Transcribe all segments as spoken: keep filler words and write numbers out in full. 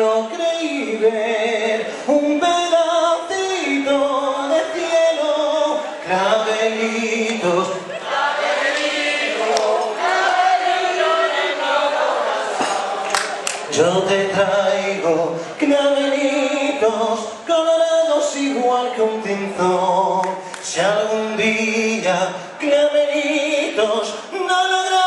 no creí ver un pedacito de cielo, clavelitos, clavelitos, clavelitos de mi corazón. Yo te traigo clavelitos colorados igual que un tintón. Si algún día clavelitos no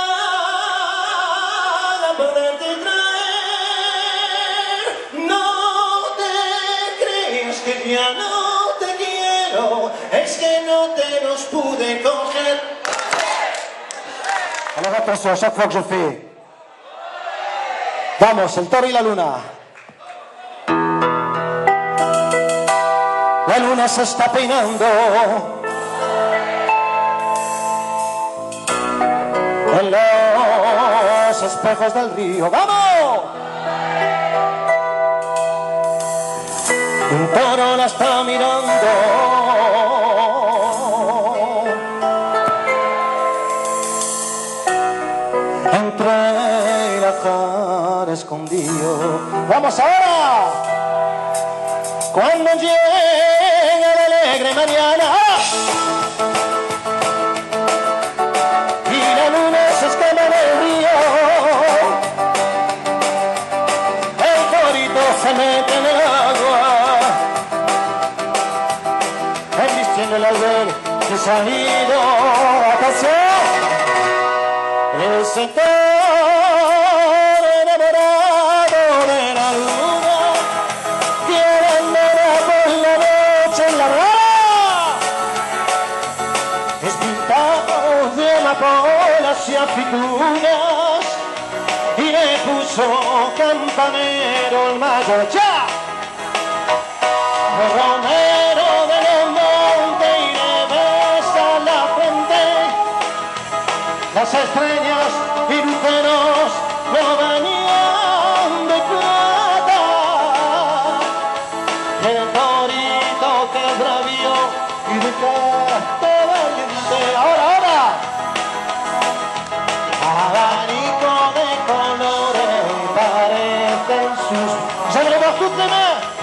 lograra poderte traer, no te creas que ya no te quiero, es que no te los pude coger. Alors attention, à chaque fois que je fais... Vamos, el toro y la luna. La luna se está peinando en los espejos del río. ¡Vamos! Un toro la está mirando entre el ajar escondido. ¡Vamos ahora! Cuando llegue la alegre mañana y la luna se escama en el río, el torito se mete en el agua, embistiendo el albergue que se ha ido a pasear. Ese toro enamorado de la luna que abandona por la noche en la rara, es pintado de amapolas y aceitunas y le puso campanero el mayor. ¡Ya! El romero de los montes y le besa la frente. Las estrellas y luceros lo bañan de plata. Y el torito que es bravío y de carácter valiente. Ahora, ahora. Abanico de colores parecen sus... ¡Sabremos tu tema!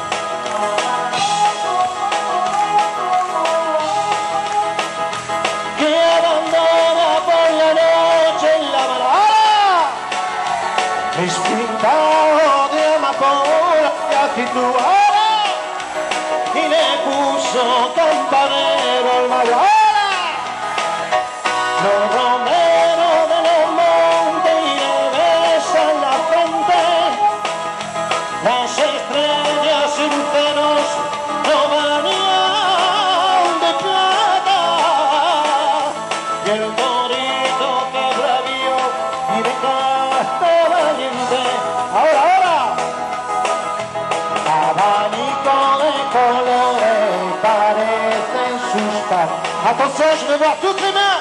Que abandona por la noche en la balada, es pintado de amapola y acituada y le puso campanero el mayor. Los romeros de los montes y le besan la frente, las estrellas y luceros lo bañan de plata. Y el torito que es bravío y de carácter valiente. Ahora, ahora. Abanico de colores parecen sus patas. Attention, je vais voir toutes les mains.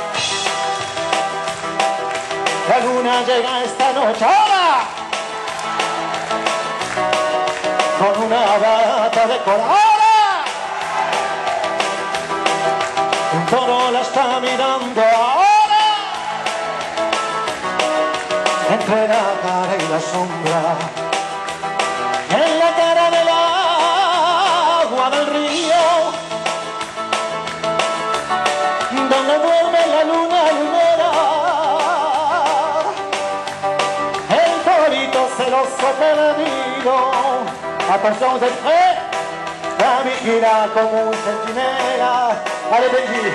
La luna llega esta noche. Ahora. Con una bata de cola. Ahora. Un toro la está mirando ahora, entre la cara y la sombra, en la cara del agua del río, donde duerme la luna lunera. El torito celoso perdido, atención, vous êtes prêts? La vigila como un centinela. Allez Benji.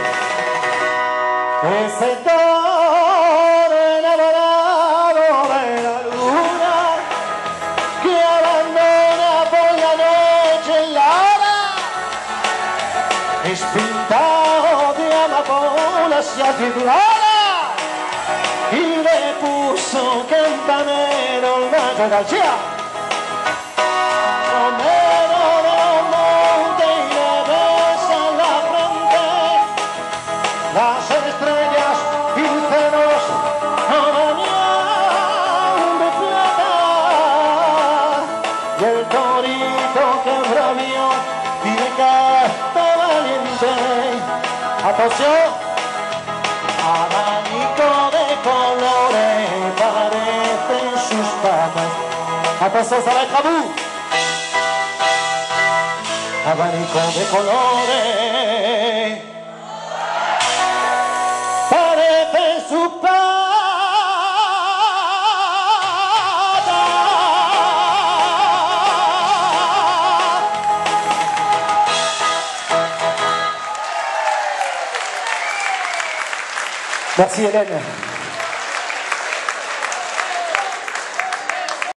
Ese toro enamorado de la luna que abandona por la noche en la hora, es pintado de amapolas y azuladas y le puso campanero el mayor García. Romero de los montes y le besa la frente, las estrellas y luceros no bañan de plata. Y el torito que es bravío y de carácter valiente. Atención. Abanico de colores parecen sus patas. Attention, ça va être à vous. Abanico de colores parece su padre. Merci Hélène.